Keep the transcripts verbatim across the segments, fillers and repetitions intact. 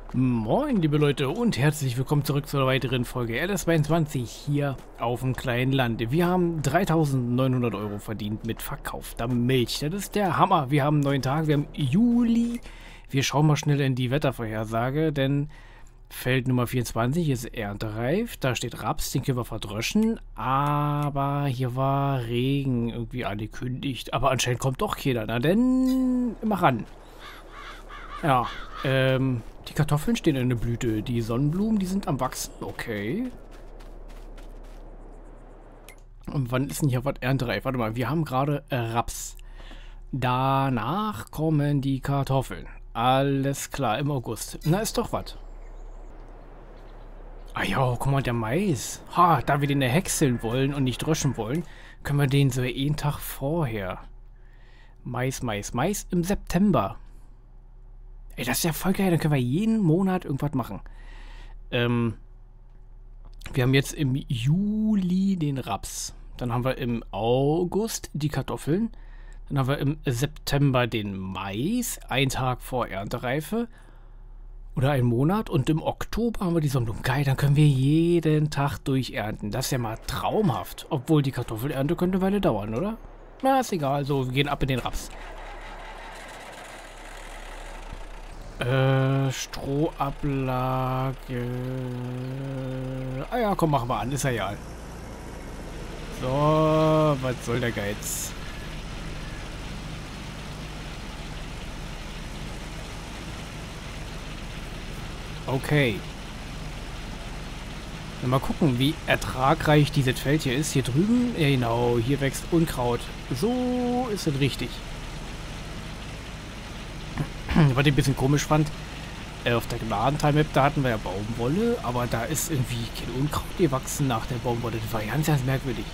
Moin, liebe Leute, und herzlich willkommen zurück zu einer weiteren Folge L S zweiundzwanzig hier auf dem kleinen Land. Wir haben dreitausendneunhundert Euro verdient mit verkaufter Milch. Das ist der Hammer. Wir haben einen neuen Tag, wir haben Juli. Wir schauen mal schnell in die Wettervorhersage, denn Feld Nummer vierundzwanzig ist erntereif. Da steht Raps, den können wir verdröschen. Aber hier war Regen irgendwie angekündigt. Aber anscheinend kommt doch keiner. Na denn, immer ran. Ja, ähm, die Kartoffeln stehen in der Blüte. Die Sonnenblumen, die sind am Wachsen. Okay. Und wann ist denn hier was erntereif? Warte mal, wir haben gerade äh, Raps. Danach kommen die Kartoffeln. Alles klar, im August. Na, ist doch was. Ah ja, guck mal, der Mais. Ha, da wir den häckseln wollen und nicht dröschen wollen, können wir den so einen Tag vorher. Mais, Mais, Mais im September. Ey, das ist ja voll geil. Dann können wir jeden Monat irgendwas machen. Ähm, wir haben jetzt im Juli den Raps. Dann haben wir im August die Kartoffeln. Dann haben wir im September den Mais. Ein Tag vor Erntereife. Oder einen Monat. Und im Oktober haben wir die Sonnenblumen. Geil, dann können wir jeden Tag durchernten. Das ist ja mal traumhaft. Obwohl die Kartoffelernte könnte eine Weile dauern, oder? Na, ist egal. So, wir gehen ab in den Raps. Äh, Strohablage. Ah ja, komm, machen wir an. Ist ja egal. So, was soll der Geiz? Okay. Mal gucken, wie ertragreich dieses Feld hier ist. Hier drüben, ja genau, hier wächst Unkraut. So ist es richtig. Was ich ein bisschen komisch fand, äh, auf der Gnadental-Map, da hatten wir ja Baumwolle, aber da ist irgendwie kein Unkraut gewachsen nach der Baumwolle. Das war ganz, ganz merkwürdig.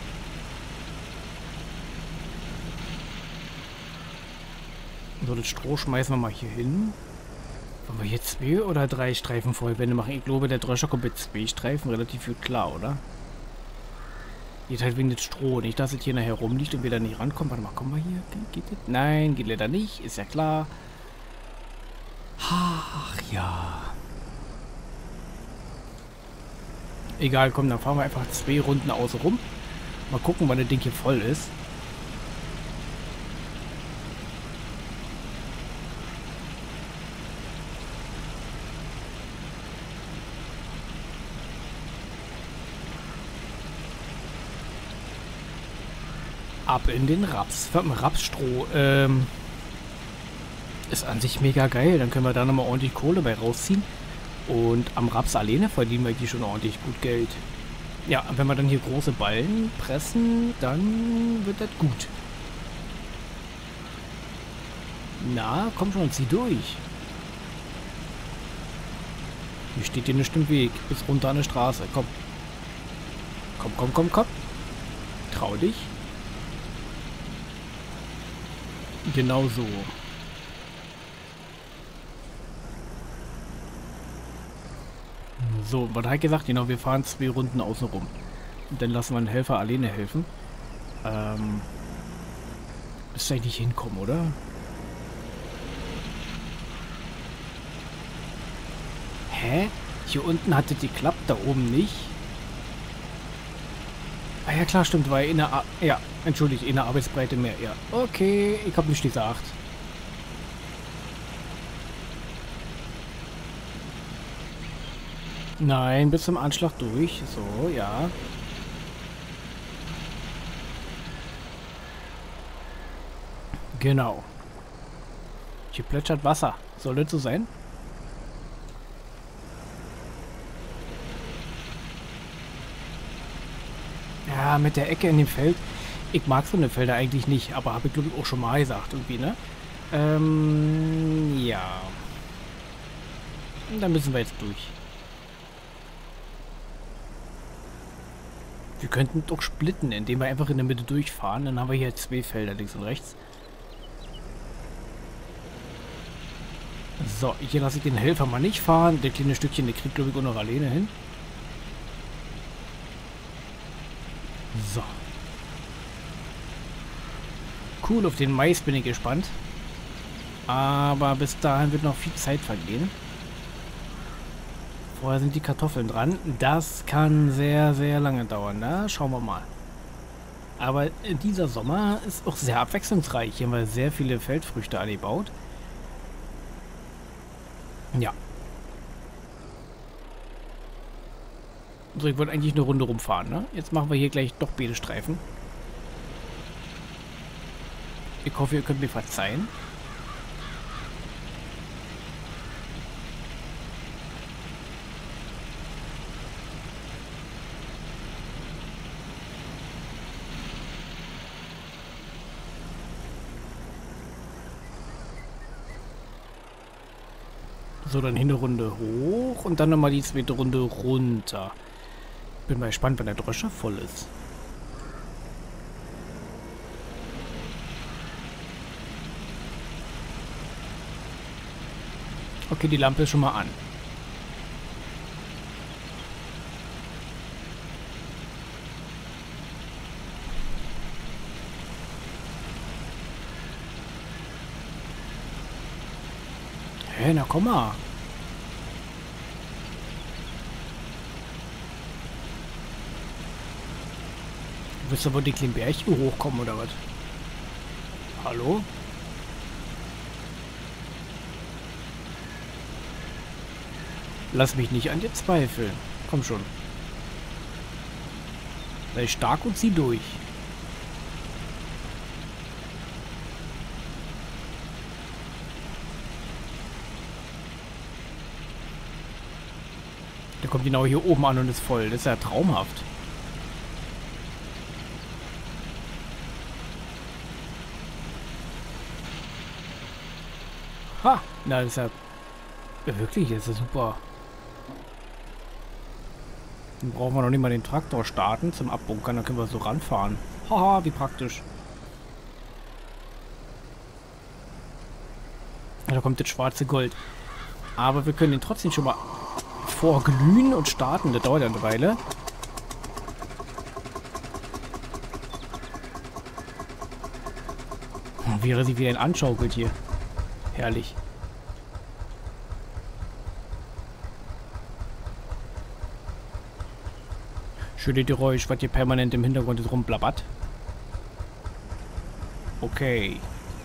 So, das Stroh schmeißen wir mal hier hin. Wollen wir hier zwei oder drei Streifen Vollwände machen? Ich glaube, der Dröscher kommt mit zwei Streifen relativ gut klar, oder? Geht halt wegen des Stroh. Nicht, dass es hier nachher rumliegt und wir da nicht rankommen. Warte mal, kommen wir hier? Geht das? Nein, geht leider nicht. Ist ja klar. Ach ja. Egal, komm, dann fahren wir einfach zwei Runden außen rum. Mal gucken, wann das Ding hier voll ist. Ab in den Raps. Rapsstroh. Ähm, ist an sich mega geil. Dann können wir da nochmal ordentlich Kohle bei rausziehen. Und am Raps alleine verdienen wir eigentlich schon ordentlich gut Geld. Ja, wenn wir dann hier große Ballen pressen, dann wird das gut. Na, komm schon, zieh durch. Hier steht dir bestimmt Weg. Bis runter an der Straße. Komm. Komm, komm, komm, komm. Trau dich. Genau so. So, was hat gesagt? Genau, wir fahren zwei Runden außen rum. Und dann lassen wir einen Helfer alleine helfen. Ähm. Müsste eigentlich hinkommen, oder? Hä? Hier unten hatte die geklappt, da oben nicht. Ah ja klar, stimmt, weil in der Ar ja, entschuldigt, in der Arbeitsbreite mehr, ja. Okay, ich hab nicht gesagt. Nein, bis zum Anschlag durch. So, ja. Genau. Hier plätschert Wasser. Soll das so sein? Ja, mit der Ecke in dem Feld. Ich mag so eine Felder eigentlich nicht, aber habe ich glaube ich auch schon mal gesagt irgendwie, ne? Ähm, ja. Da müssen wir jetzt durch. Wir könnten doch splitten, indem wir einfach in der Mitte durchfahren. Dann haben wir hier zwei Felder, links und rechts. So, hier lasse ich den Helfer mal nicht fahren. Der kleine Stückchen, der kriegt glaube ich auch noch alleine hin. So. Cool, auf den Mais bin ich gespannt. Aber bis dahin wird noch viel Zeit vergehen. Vorher sind die Kartoffeln dran. Das kann sehr, sehr lange dauern. Na, schauen wir mal. Aber dieser Sommer ist auch sehr abwechslungsreich. Hier haben wir sehr viele Feldfrüchte angebaut. Ja. So, ich wollte eigentlich eine Runde rumfahren, ne? Jetzt machen wir hier gleich doch beide Streifen. Ich hoffe, ihr könnt mir verzeihen. So, dann hin eine Runde hoch und dann nochmal die zweite Runde runter. Bin mal gespannt, wenn der Dröscher voll ist. Okay, die Lampe ist schon mal an. Hä, hey, na komm mal. Du willst aber die kleinen Bärchen hochkommen, oder was? Hallo? Lass mich nicht an dir zweifeln. Komm schon. Sei stark und zieh durch. Der kommt genau hier oben an und ist voll. Das ist ja traumhaft. Ha! Na, das ist ja... ja wirklich, das ist ja super. Dann brauchen wir noch nicht mal den Traktor starten zum Abbunkern. Dann können wir so ranfahren. Haha, wie praktisch. Da kommt das schwarze Gold. Aber wir können ihn trotzdem schon mal vorglühen und starten. Das dauert ja eine Weile. Wie er sich wieder anschaukelt hier. Herrlich. Schöne Geräusch, was hier permanent im Hintergrund ist rumblabbert. Okay.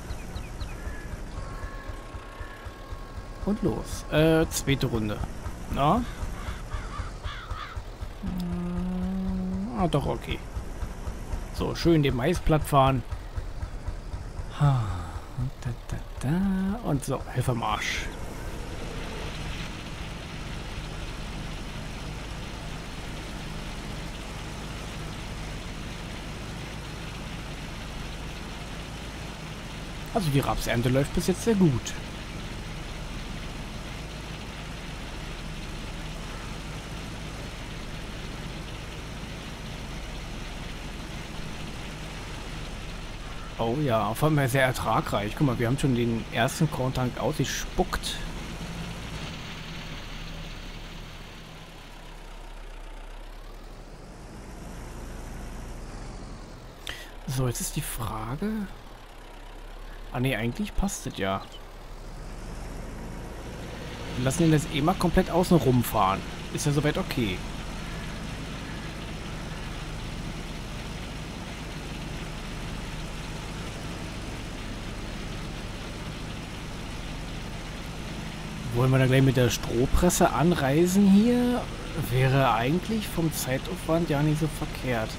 Und los. Äh, zweite Runde. Na? Ah, doch, okay. So, schön den Mais platt fahren. Da, da, da. Und so, Hilfe am Arsch. Also die Rapsernte läuft bis jetzt sehr gut. Oh ja, vor allem sehr ertragreich. Guck mal, wir haben schon den ersten Korntank ausgespuckt. So, jetzt ist die Frage... Ah ne, eigentlich passt es ja. Wir lassen ihn jetzt eh mal komplett außen rumfahren. Ist ja soweit okay. Wollen wir da gleich mit der Strohpresse anreisen hier? Wäre eigentlich vom Zeitaufwand ja nicht so verkehrt.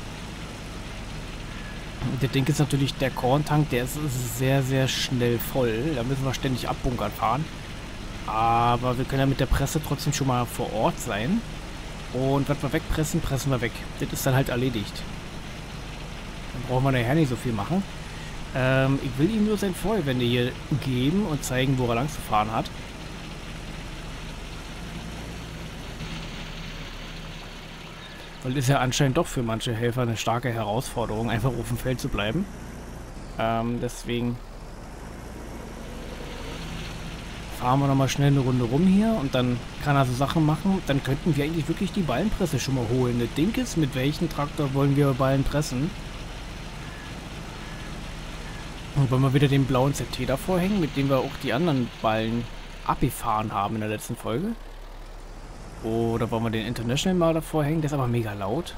Das Ding ist natürlich, der Korntank, der ist sehr, sehr schnell voll. Da müssen wir ständig abbunkern fahren. Aber wir können ja mit der Presse trotzdem schon mal vor Ort sein. Und was wir wegpressen, pressen wir weg. Das ist dann halt erledigt. Dann brauchen wir nachher nicht so viel machen. Ähm, ich will ihm nur sein Feuerwände hier geben und zeigen, wo er lang zu fahren hat. Weil ist ja anscheinend doch für manche Helfer eine starke Herausforderung, einfach auf dem Feld zu bleiben. Ähm, deswegen fahren wir nochmal schnell eine Runde rum hier und dann kann er so Sachen machen. Dann könnten wir eigentlich wirklich die Ballenpresse schon mal holen. Das Ding ist, mit welchem Traktor wollen wir Ballen pressen? Und wollen wir wieder den blauen Z T davor hängen, mit dem wir auch die anderen Ballen abgefahren haben in der letzten Folge? Oder wollen wir den International mal davor hängen? Der ist aber mega laut.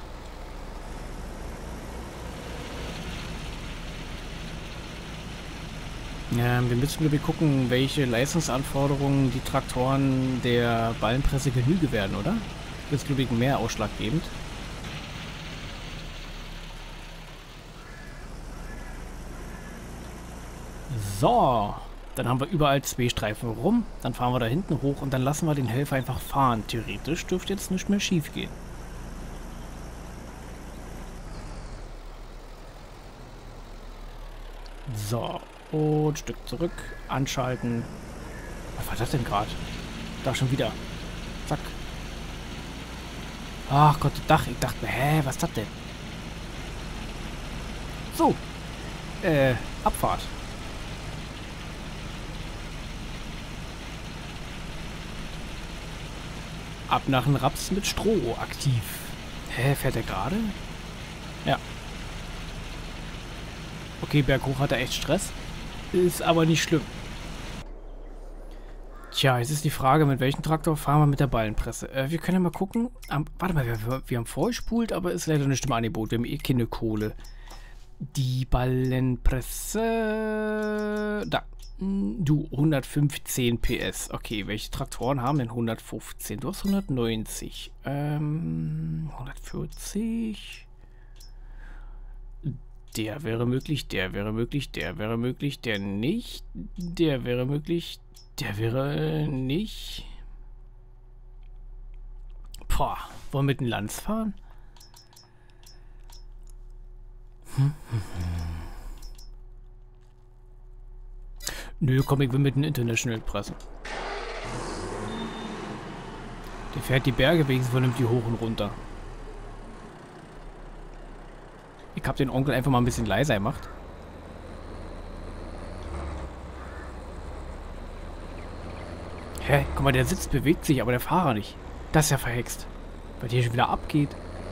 Ja, wir müssen glaube ich gucken, welche Leistungsanforderungen die Traktoren der Ballenpresse Genüge werden, oder? Das ist glaube ich mehr ausschlaggebend. So, dann haben wir überall zwei Streifen rum, dann fahren wir da hinten hoch und dann lassen wir den Helfer einfach fahren. Theoretisch dürfte jetzt nicht mehr schief gehen. So, und Stück zurück, anschalten. Was war das denn gerade? Da schon wieder. Zack. Ach Gott, Dach. Ich dachte mir, hä, was ist das denn? So. Äh, Abfahrt. Ab nach dem Raps mit Stroh aktiv. Hä, fährt er gerade? Ja. Okay, berghoch hat er echt Stress. Ist aber nicht schlimm. Tja, jetzt ist die Frage, mit welchem Traktor fahren wir mit der Ballenpresse? Äh, wir können ja mal gucken. Am, warte mal, wir, wir haben vorgespult, aber ist leider nicht im Angebot. Wir haben eh keine Kohle. Die Ballenpresse... Da. Du, hundertfünfzehn P S. Okay, welche Traktoren haben denn hundertfünfzehn? Du hast hundertneunzig. Ähm, hundertvierzig. Der wäre möglich, der wäre möglich, der wäre möglich, der nicht. Der wäre möglich, der wäre nicht. Boah, wollen wir mit dem Lanz fahren? Hm, hm, hm. Nö, komm, ich will mit dem International pressen. Der fährt die Berge wenigstens vernünftig hoch und runter. Ich hab den Onkel einfach mal ein bisschen leiser gemacht. Hä? Guck mal, der Sitz bewegt sich, aber der Fahrer nicht. Das ist ja verhext. Weil der hier schon wieder abgeht.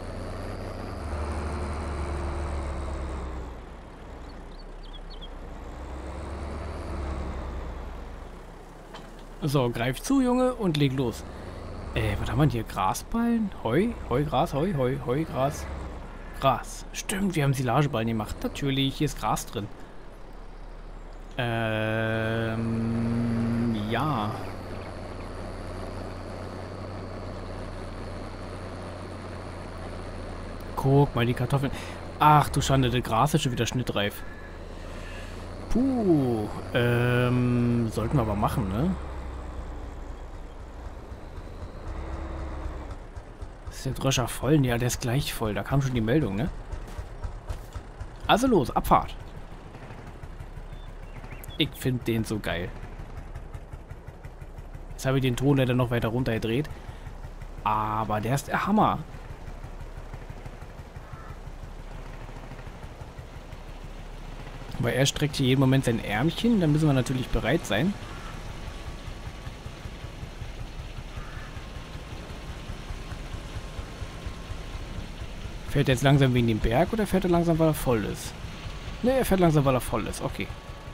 So, greif zu, Junge, und leg los. Äh, was haben wir denn hier? Grasballen? Heu? Heu, Gras, Heu, Heu, Heu, Gras. Gras. Stimmt, wir haben Silageballen gemacht. Natürlich, hier ist Gras drin. Ähm, ja. Guck mal, die Kartoffeln. Ach du Schande, der Gras ist schon wieder schnittreif. Puh, ähm, sollten wir aber machen, ne? Ist der Dröscher voll? Ja, der ist gleich voll. Da kam schon die Meldung, ne? Also los, Abfahrt. Ich finde den so geil. Jetzt habe ich den Ton leider noch weiter runter gedreht. Aber der ist der Hammer. Weil er streckt hier jeden Moment sein Ärmchen. Da müssen wir natürlich bereit sein. Fährt er jetzt langsam wegen dem Berg oder fährt er langsam, weil er voll ist? Ne, er fährt langsam, weil er voll ist. Okay.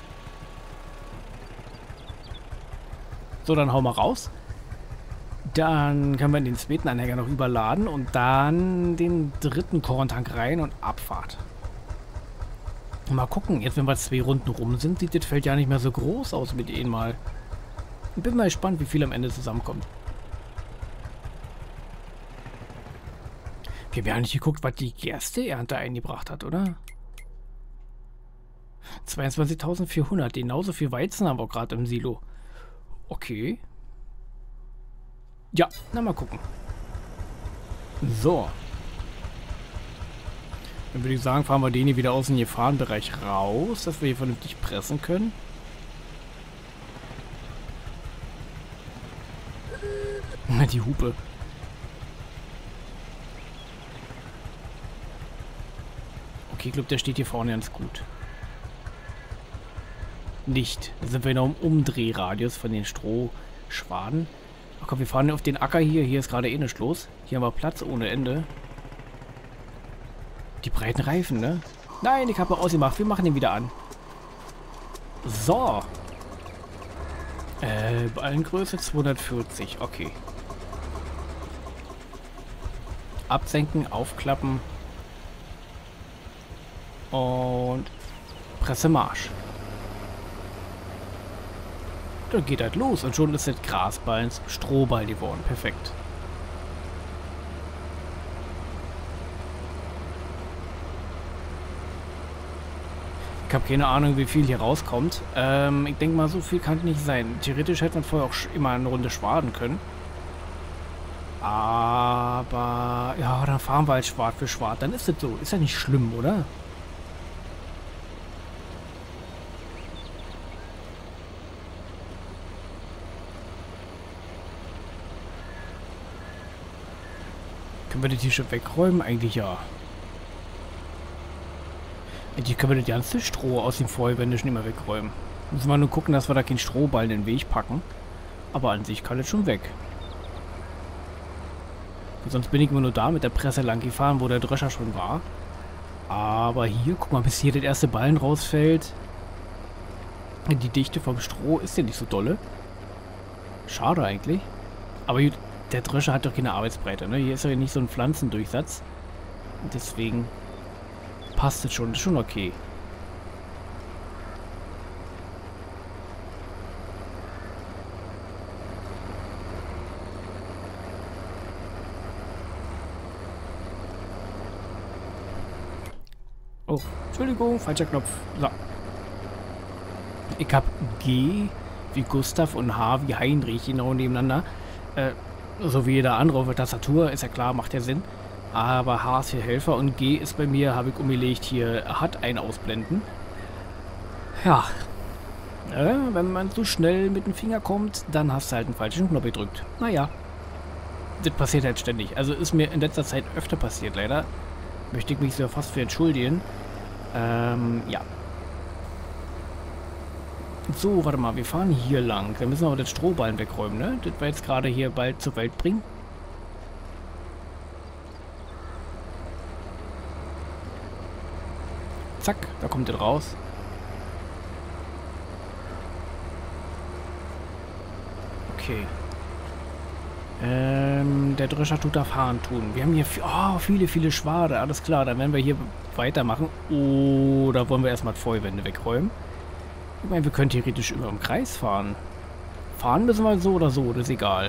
So, dann hauen wir raus. Dann können wir in den zweiten Anhänger noch überladen und dann den dritten Korntank rein und Abfahrt. Mal gucken, jetzt wenn wir zwei Runden rum sind, sieht das Feld ja nicht mehr so groß aus mit ihnen mal. Bin mal gespannt, wie viel am Ende zusammenkommt. Wir haben ja nicht geguckt, was die erste Ernte eingebracht hat, oder? zweiundzwanzigtausendvierhundert, genauso viel Weizen haben wir gerade im Silo. Okay. Ja, na mal gucken. So. Dann würde ich sagen, fahren wir den hier wieder aus dem Gefahrenbereich raus, dass wir hier vernünftig pressen können. Die Hupe. Okay, ich glaube, der steht hier vorne ganz gut. Nicht. Da sind wir noch im Umdrehradius von den Strohschwaden. Ach komm, wir fahren auf den Acker hier. Hier ist gerade eh nichts los. Hier haben wir Platz ohne Ende. Die breiten Reifen, ne? Nein, ich habe ausgemacht. Wir machen den wieder an. So. Äh, Ballengröße zweihundertvierzig. Okay. Absenken, aufklappen. Und Pressemarsch. Da geht halt los und schon ist das Grasball ins Strohball geworden. Perfekt. Ich habe keine Ahnung, wie viel hier rauskommt. Ähm, ich denke mal, so viel kann es nicht sein. Theoretisch hätte man vorher auch immer eine Runde schwaden können. Aber, ja, dann fahren wir halt Schwad für Schwad. Dann ist das so. Ist ja nicht schlimm, oder? Können wir das hier schon wegräumen? Eigentlich ja. Eigentlich können wir das ganze Stroh aus den Feuerwänden schon immer wegräumen. Müssen wir nur gucken, dass wir da keinen Strohball in den Weg packen. Aber an sich kann es schon weg. Und sonst bin ich immer nur da mit der Presse lang gefahren, wo der Drescher schon war. Aber hier, guck mal, bis hier der erste Ballen rausfällt. Die Dichte vom Stroh ist ja nicht so dolle. Schade eigentlich. Aber gut, der Drescher hat doch keine Arbeitsbreite, ne? Hier ist ja nicht so ein Pflanzendurchsatz. Und deswegen passt es schon, ist schon okay. Oh, Entschuldigung, falscher Knopf. So. Ich hab G wie Gustav und H wie Heinrich genau nebeneinander. Äh, so wie jeder andere auf der Tastatur, ist ja klar, macht ja Sinn. Aber H ist für Helfer und G ist bei mir, habe ich umgelegt, hier hat ein Ausblenden. Ja. Äh, wenn man so schnell mit dem Finger kommt, dann hast du halt einen falschen Knopf gedrückt. Naja. Das passiert halt ständig. Also ist mir in letzter Zeit öfter passiert, leider. Möchte ich mich so fast für entschuldigen. Ähm, ja. So, warte mal, wir fahren hier lang. Dann müssen wir aber den Strohballen wegräumen, ne? Das wir jetzt gerade hier bald zur Welt bringen. Zack, da kommt er raus. Okay. Ähm, der Drescher tut da fahren tun. Wir haben hier oh, viele, viele Schwade. Alles klar, dann werden wir hier weitermachen. Oder wollen wir erstmal die Feuerwände wegräumen? Ich meine, wir können theoretisch immer im Kreis fahren. Fahren müssen wir so oder so, das ist egal.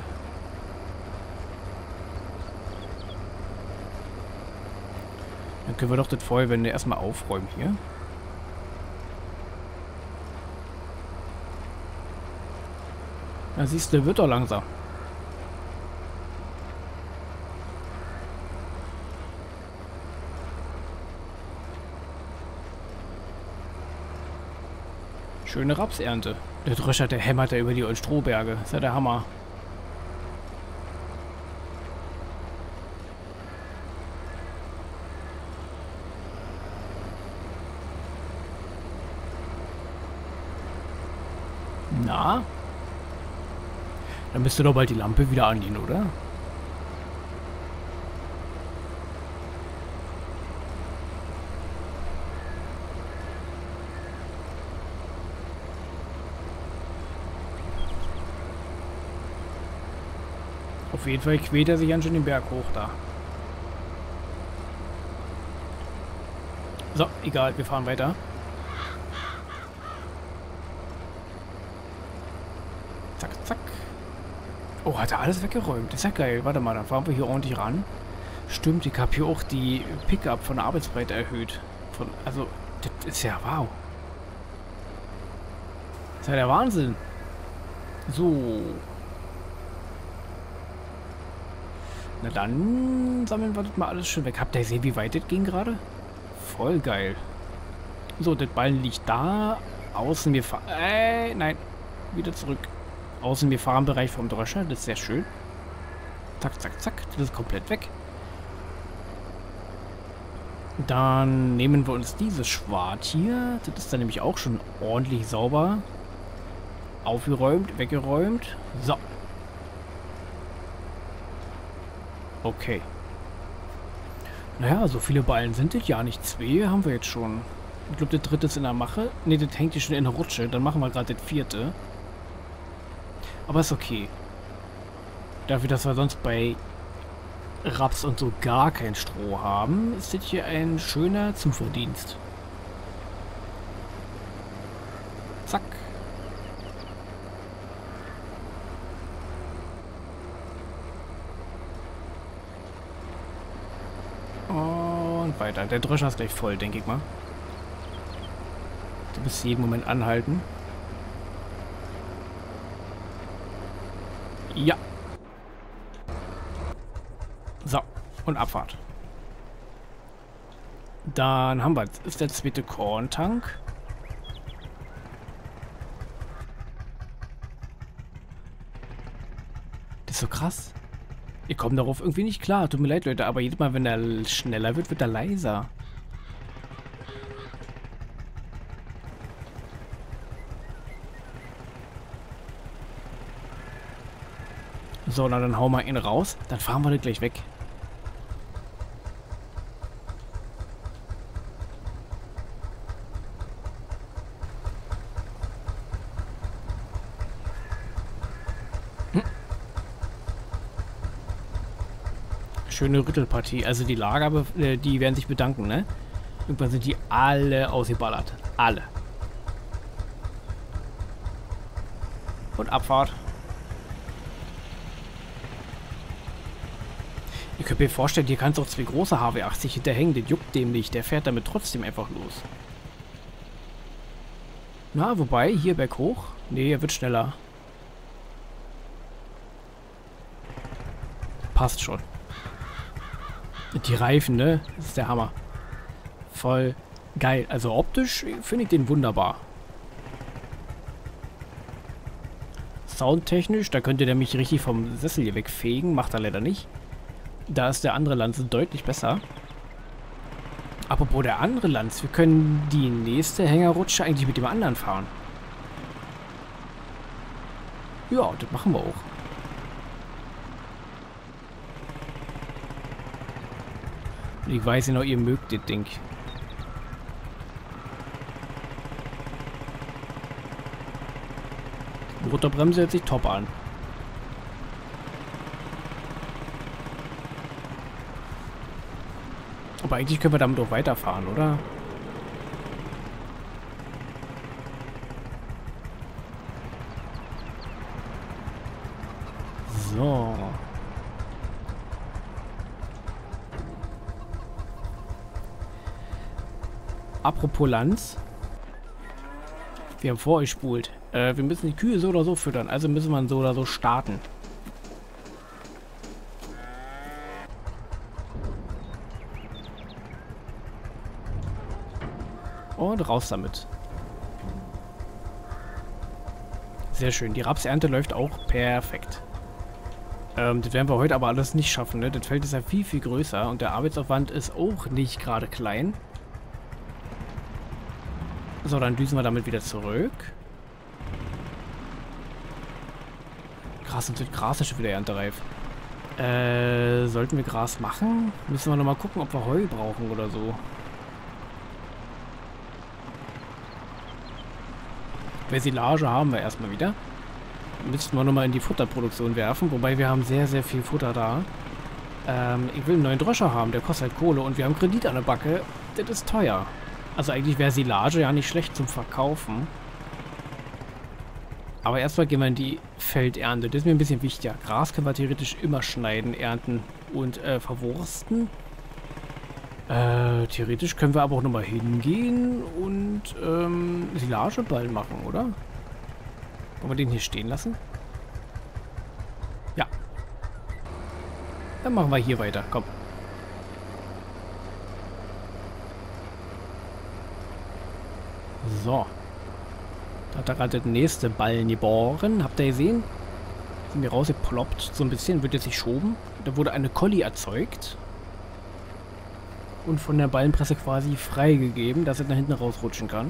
Dann können wir doch das Feuerwände erstmal aufräumen hier. Da siehst du, wird doch langsam. Schöne Rapsernte. Der Drescher, der hämmert ja über die ollen Strohberge. Das ist ja der Hammer. Na? Dann müsste doch bald die Lampe wieder angehen, oder? Auf jeden Fall quält er sich an schon den Berg hoch da. So, egal, wir fahren weiter. Zack, zack. Oh, hat er alles weggeräumt. Das ist ja geil. Warte mal, dann fahren wir hier ordentlich ran. Stimmt, ich habe hier auch die Pickup von der Arbeitsbreite erhöht. Von, also, das ist ja wow. Das ist ja der Wahnsinn. So. Na dann sammeln wir das mal alles schön weg. Habt ihr gesehen, wie weit das ging gerade? Voll geil. So, das Ballen liegt da. Außen wir fahren... Äh, nein. Wieder zurück. Außen wir fahren Bereich vom Drescher. Das ist sehr schön. Zack, zack, zack. Das ist komplett weg. Dann nehmen wir uns dieses Schwad hier. Das ist dann nämlich auch schon ordentlich sauber. Aufgeräumt, weggeräumt. So. Okay. Naja, so viele Ballen sind es ja nicht. Zwei haben wir jetzt schon. Ich glaube, der dritte ist in der Mache. Ne, das hängt hier schon in der Rutsche. Dann machen wir gerade das vierte. Aber ist okay. Dafür, dass wir sonst bei Raps und so gar kein Stroh haben, ist das hier ein schöner Zuverdienst. Zack. Und weiter. Der Drescher ist gleich voll, denke ich mal. Du musst jeden Moment anhalten. Ja. So, und Abfahrt. Dann haben wir, das ist der zweite Korntank. Das ist so krass. Wir kommen darauf irgendwie nicht klar. Tut mir leid, Leute, aber jedes Mal, wenn er schneller wird, wird er leiser. So, na, dann hauen wir ihn raus. Dann fahren wir das gleich weg. Hm. Schöne Rüttelpartie. Also die Lager, äh, die werden sich bedanken, ne? Irgendwann sind die alle ausgeballert. Alle. Und Abfahrt. Ihr könnt mir vorstellen, hier kannst du auch zwei große H W achtzig hinterhängen. Den juckt dem nicht. Der fährt damit trotzdem einfach los. Na, wobei, hier berghoch. Nee, er wird schneller. Passt schon. Die Reifen, ne? Das ist der Hammer. Voll geil. Also optisch finde ich den wunderbar. Soundtechnisch, da könnte der mich richtig vom Sessel hier wegfegen. Macht er leider nicht. Da ist der andere Lanze deutlich besser. Apropos der andere Lanz, wir können die nächste Hängerrutsche eigentlich mit dem anderen fahren. Ja, das machen wir auch. Ich weiß ja noch, ihr mögt das Ding. Motorbremse hört sich top an. Aber eigentlich können wir damit auch weiterfahren, oder? So. Apropos Lanz. Wir haben vorgespult. Äh, wir müssen die Kühe so oder so füttern. Also müssen wir so oder so starten. Und raus damit. Sehr schön. Die Rapsernte läuft auch perfekt. Ähm, das werden wir heute aber alles nicht schaffen, ne? Das Feld ist ja viel, viel größer und der Arbeitsaufwand ist auch nicht gerade klein. So, dann düsen wir damit wieder zurück. Krass, und das Gras ist schon wieder erntereif. Äh, sollten wir Gras machen? Müssen wir nochmal gucken, ob wir Heu brauchen oder so. Silage haben wir erstmal wieder. Müssten wir nochmal in die Futterproduktion werfen, wobei wir haben sehr, sehr viel Futter da. Ähm, ich will einen neuen Dröscher haben, der kostet halt Kohle und wir haben Kredit an der Backe. Das ist teuer. Also eigentlich wäre Silage ja nicht schlecht zum Verkaufen. Aber erstmal gehen wir in die Feldernte. Das ist mir ein bisschen wichtiger. Gras können wir theoretisch immer schneiden, ernten und äh, verwursten. Äh, theoretisch können wir aber auch nochmal hingehen und ähm, Silageball machen, oder? Wollen wir den hier stehen lassen? Ja. Dann machen wir hier weiter. Komm. So. Da hat er gerade der nächste Ballen geboren. Habt ihr gesehen? Sind wir rausgeploppt. So ein bisschen. Wird jetzt nicht schoben. Da wurde eine Collie erzeugt. Und von der Ballenpresse quasi freigegeben, dass er nach hinten rausrutschen kann.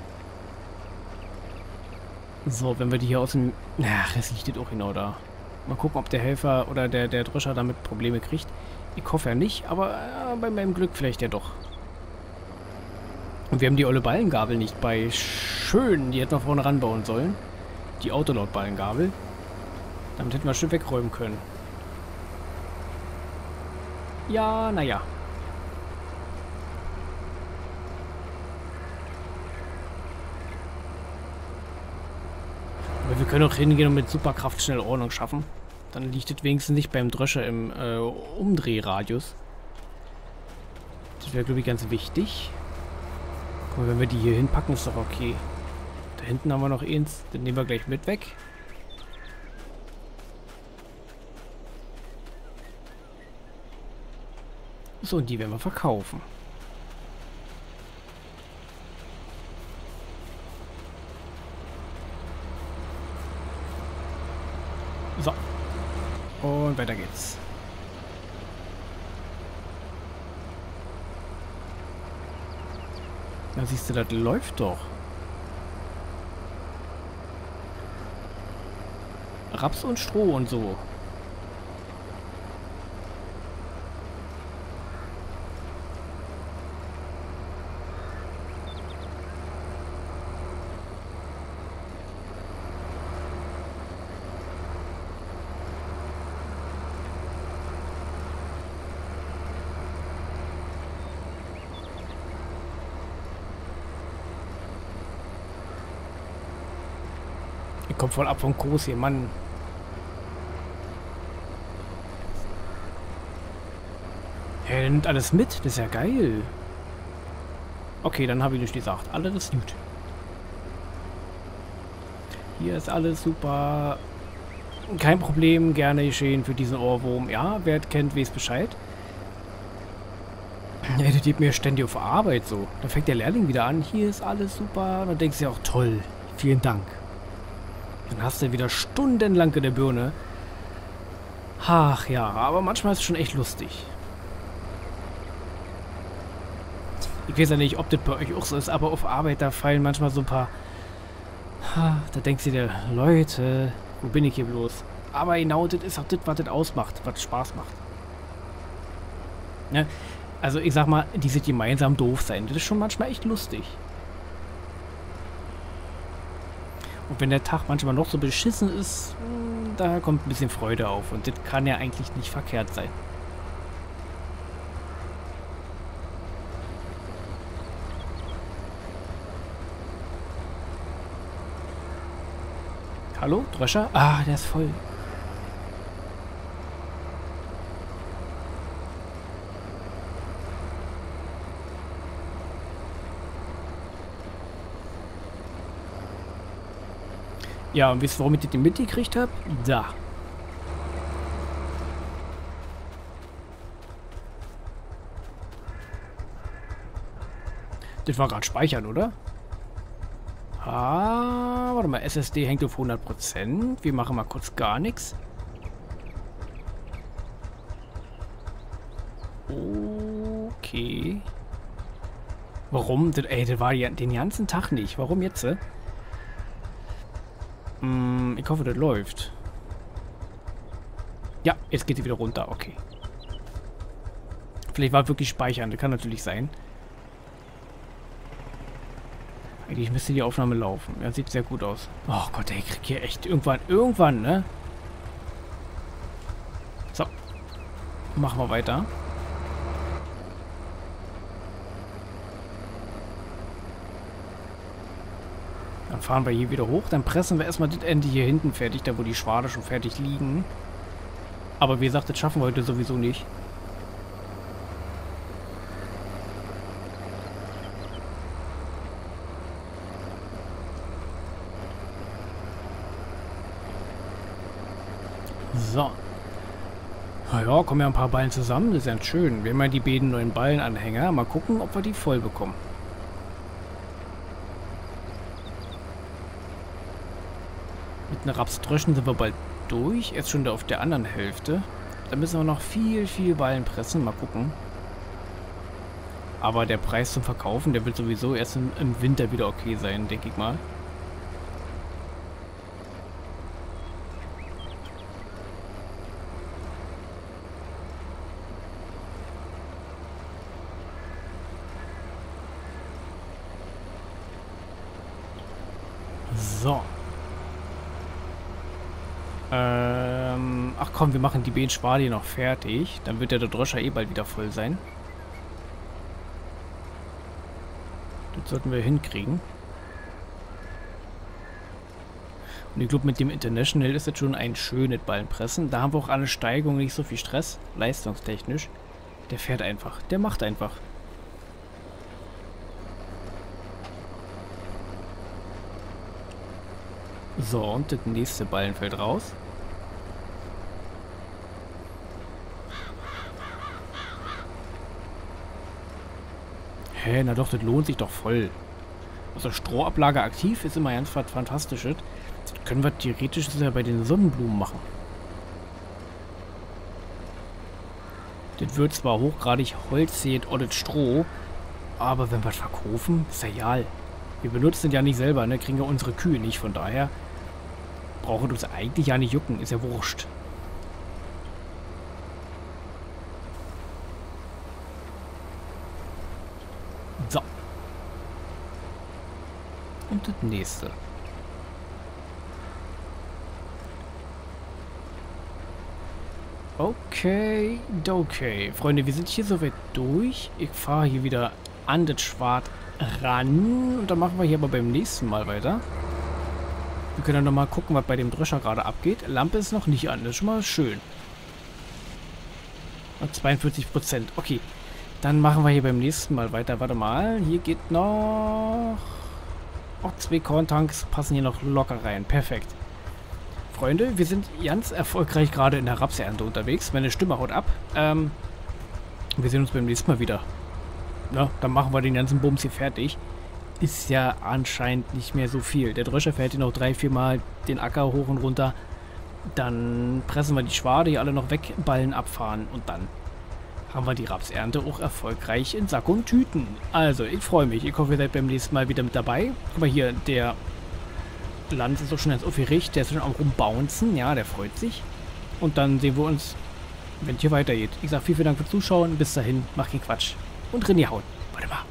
So, wenn wir die hier aus dem... Ach, das liegt auch genau da. Mal gucken, ob der Helfer oder der, der Dröscher damit Probleme kriegt. Ich hoffe ja nicht, aber äh, bei meinem Glück vielleicht ja doch. Und wir haben die olle Ballengabel nicht bei. Schön, die hätten wir vorne ranbauen sollen. Die Autolaut-Ballengabel. Damit hätten wir schön wegräumen können. Ja, naja. Aber wir können auch hingehen und mit Superkraft schnell Ordnung schaffen. Dann liegt es wenigstens nicht beim Drescher im äh, Umdrehradius. Das wäre, glaube ich, ganz wichtig. Guck mal, wenn wir die hier hinpacken, ist doch okay. Da hinten haben wir noch eins. Den nehmen wir gleich mit weg. So, und die werden wir verkaufen. So. Und weiter geht's. Na, siehst du, das läuft doch. Raps und Stroh und so. Ich komm voll ab vom Kurs hier, Mann. Ja, der nimmt alles mit. Das ist ja geil. Okay, dann habe ich nicht gesagt. Alles ist gut. Hier ist alles super. Kein Problem. Gerne geschehen für diesen Ohrwurm. Ja, wer kennt, weiß Bescheid. Ja, der geht mir ständig auf Arbeit so. Dann fängt der Lehrling wieder an. Hier ist alles super. Dann denkst du ja auch, toll. Vielen Dank. Dann hast du wieder stundenlang in der Birne. Ach ja, aber manchmal ist es schon echt lustig. Ich weiß ja nicht, ob das bei euch auch so ist, aber auf Arbeit, da fallen manchmal so ein paar... Da denkst du dir, Leute, wo bin ich hier bloß? Aber genau, das ist auch das, was das ausmacht, was Spaß macht. Ne? Also ich sag mal, dieses gemeinsam doof sein, das ist schon manchmal echt lustig. Und wenn der Tag manchmal noch so beschissen ist, da kommt ein bisschen Freude auf. Und das kann ja eigentlich nicht verkehrt sein. Hallo, Drescher? Ah, der ist voll. Ja, und wisst ihr, warum ich den mitgekriegt habe? Da. Das war gerade speichern, oder? Ah, warte mal, S S D hängt auf hundert Prozent. Wir machen mal kurz gar nichts. Okay. Warum? Das, ey, das war ja den ganzen Tag nicht. Warum jetzt? Äh? Hm, ich hoffe, das läuft. Ja, jetzt geht sie wieder runter. Okay. Vielleicht war wirklich speichern. Das kann natürlich sein. Eigentlich müsste die Aufnahme laufen. Ja, sieht sehr gut aus. Oh Gott, ey, ich krieg hier echt irgendwann, irgendwann, ne? So. Machen wir weiter. Dann fahren wir hier wieder hoch. Dann pressen wir erstmal das Ende hier hinten fertig, da wo die Schwade schon fertig liegen. Aber wie gesagt, das schaffen wir heute sowieso nicht. So. Na ja, kommen ja ein paar Ballen zusammen. Das ist ja schön. Wir haben ja die beiden neuen Ballenanhänger. Mal gucken, ob wir die voll bekommen. Mit einer Rapsdröschen sind wir bald durch. Jetzt schon auf der anderen Hälfte. Da müssen wir noch viel, viel Ballen pressen. Mal gucken. Aber der Preis zum Verkaufen, der wird sowieso erst im, im Winter wieder okay sein, denke ich mal. So. Ähm, Ach komm, wir machen die Beetschwade noch fertig. Dann wird ja der Droscher eh bald wieder voll sein. Das sollten wir hinkriegen. Und ich glaube, mit dem International ist jetzt schon ein schönes Ballenpressen. Da haben wir auch alle Steigungen, nicht so viel Stress, leistungstechnisch. Der fährt einfach. Der macht einfach. So, und das nächste Ballen fällt raus. Hä, na doch, das lohnt sich doch voll. Also Strohablage aktiv ist immer ganz was Fantastisches. Das können wir theoretisch ja bei den Sonnenblumen machen. Das wird zwar hochgradig Holz sät oder Stroh, aber wenn wir es verkaufen, ist ja egal. Wir benutzen es ja nicht selber, ne? Kriegen ja unsere Kühe nicht, von daher brauchen uns eigentlich ja nicht jucken, ist ja wurscht. So. Und das nächste. Okay, okay. Freunde, wir sind hier soweit durch. Ich fahre hier wieder an das Schwad ran. Und dann machen wir hier aber beim nächsten Mal weiter. Wir können dann nochmal gucken, was bei dem Drescher gerade abgeht. Lampe ist noch nicht an. Das ist schon mal schön. Und zweiundvierzig Prozent. Okay. Dann machen wir hier beim nächsten Mal weiter. Warte mal. Hier geht noch... Auch zwei Korntanks passen hier noch locker rein. Perfekt. Freunde, wir sind ganz erfolgreich gerade in der Rapsernte unterwegs. Meine Stimme haut ab. Ähm, wir sehen uns beim nächsten Mal wieder. Na, dann machen wir den ganzen Bums hier fertig. Ist ja anscheinend nicht mehr so viel. Der Drescher fährt hier noch drei, vier Mal den Acker hoch und runter. Dann pressen wir die Schwade hier alle noch weg, Ballen abfahren und dann haben wir die Rapsernte auch erfolgreich in Sack und Tüten. Also, ich freue mich. Ich hoffe, ihr seid beim nächsten Mal wieder mit dabei. Aber hier, der Land ist doch schon ganz aufgeregt. Der ist schon am rumbouncen. Ja, der freut sich. Und dann sehen wir uns, wenn es hier weitergeht. Ich sage vielen, vielen Dank fürs Zuschauen. Bis dahin, mach keinen Quatsch. Und René haut. Warte mal.